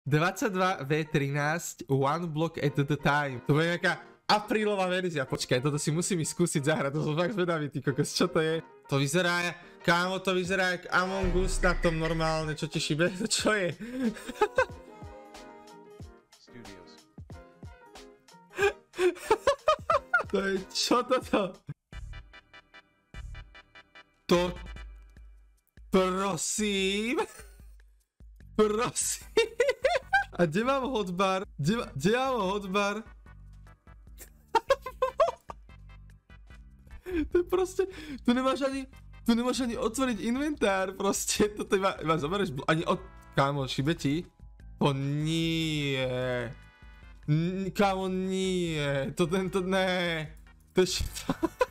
22v13 one block at the time. To bude nejaká aprílová verzia. Počkaj, toto si musím skúsiť zahrať, to som fakt zvedavý, ty kokos, čo to je? To vyzerá, kámo, to vyzerá jak Among Us na tom normálne, čo ti šibe, to čo je? To je, čo toto? To... Prosím? Prosím? A kde mám hotbar? Kde mám hotbar? To je proste... Tu nemáš ani otvoriť inventár, proste. Toto iba zoberieš... Ani od... Kámo, šibe ti? To nie... Kámo, nie. To tento... Ne. To je šito.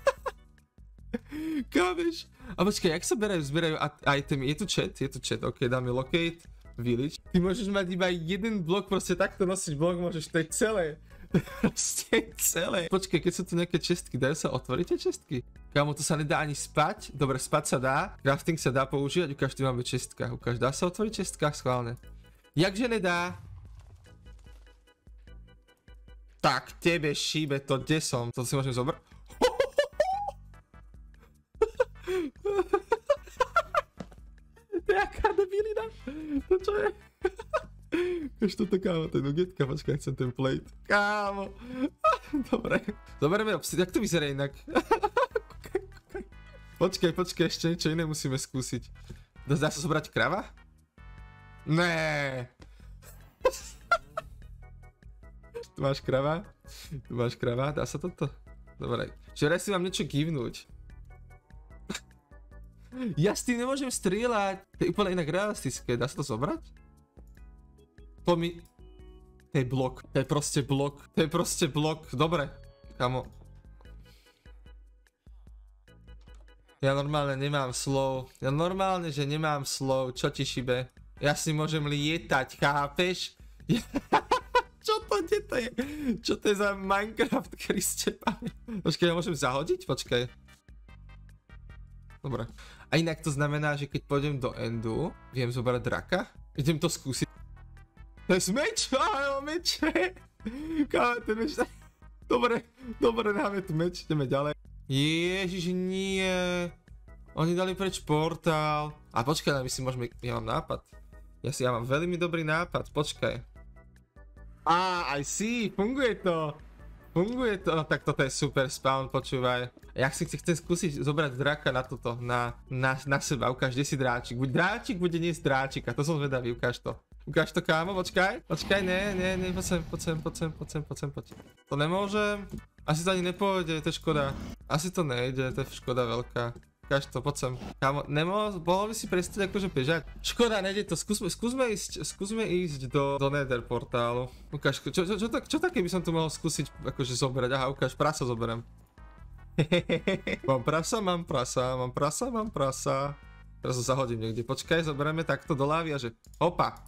Kámeš. A počkaj, jak sa zberajú itemy? Je tu chat, ok, dáme locate, village. Ty môžeš mať iba jeden blok, proste takto nosiť blok môžeš, to je celé. Proste celé. Počkaj, keď sú tu nejaké čestky, dajú sa otvoriť tie čestky? Kámo, to sa nedá ani spať. Dobre, spať sa dá, crafting sa dá používať, ukáž, tu máme čestka. Ukáž, dá sa otvoriť čestka? Schválne. Jakže nedá? Tak, tebe šíbe to, kde som? To si môžem zobrať? To je jaká debilina? To čo je? Kaž toto, kámo, to je nugetka, počkaj, chcem ten plate. Kámo. Dobre. Zoberieme obsidian, jak to vyzerá inak? Počkaj, ešte niečo iné musíme skúsiť. Dá sa zobrať krava? Né. Tu máš krava, dá sa toto? Dobre, včera si mám niečo givnúť. Ja s tým nemôžem strieľať. To je úplne inak realistické. Dá sa to zobrať? To je blok. To je proste blok. Dobre. Kamo. Ja normálne nemám slov. Čo ti šibe? Ja si môžem lietať, chápeš? Čo to je? Čo to je za Minecraft, Kriste pane? Počkaj, ja môžem zahodiť? Počkaj. Dobre. A inak to znamená, že keď pôjdem do endu, viem zobrať draka? Idem to skúsiť. To je meč! Áno, meče! Kámo, ten meč... Dobre, dáme tu meč, ideme ďalej. Ježiš, nie. Oni dali preč portál. A počkaj, my si môžeme... Ja mám nápad. Ja mám veľmi dobrý nápad, počkaj. I see, funguje to. No tak toto je super spawn, počúvaj. Ja si chcem skúsiť zobrať draka na toto, na seba, ukáž, kde si dráčik. Buď dráčik, bude niesť dráčika, to som zvedavý, ukáž to. Ukáž to, kámo, počkaj, poď. To nemôžem, asi to ani nepôjde, to je škoda. Asi to nejde, to je škoda veľká. Ukáž to, poď sem. Kámo, bolo by si prestať akože bežať? Škoda, nejde to, skúsme ísť do Nether portálu. Ukáž, čo také by som tu mohol skúsiť akože zobrať? Aha, ukáž, prasa zoberiem. Mám prasa. Teraz ho zahodím niekde, počkaj, zoberieme takto do lávy a že hopa.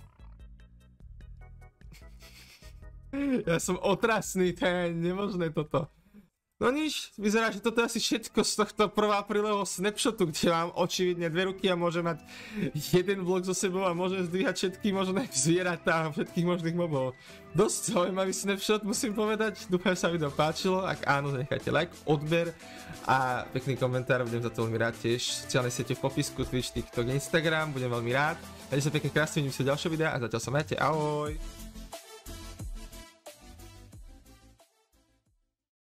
Ja som otrasný, to je nemožné toto. No nič, vyzerá, že toto je asi všetko z tohto 1. aprílového snapshotu, kde mám očividne 2 ruky a môžem mať jeden blok so sebou a môžem zdvíhať všetky možné zvieratá a všetkých možných mobov. Dosť zaujímavý snapshot, musím povedať. Dúfam, že sa video páčilo. Ak áno, zanechajte like, odber a pekný komentár, budem za to veľmi rád tiež. Sociálne siete v popisku, Twitch, TikTok, Instagram, budem veľmi rád. Majte sa pekne krásne, vidím sa v ďalšom videa a zatiaľ sa majte, ahoj!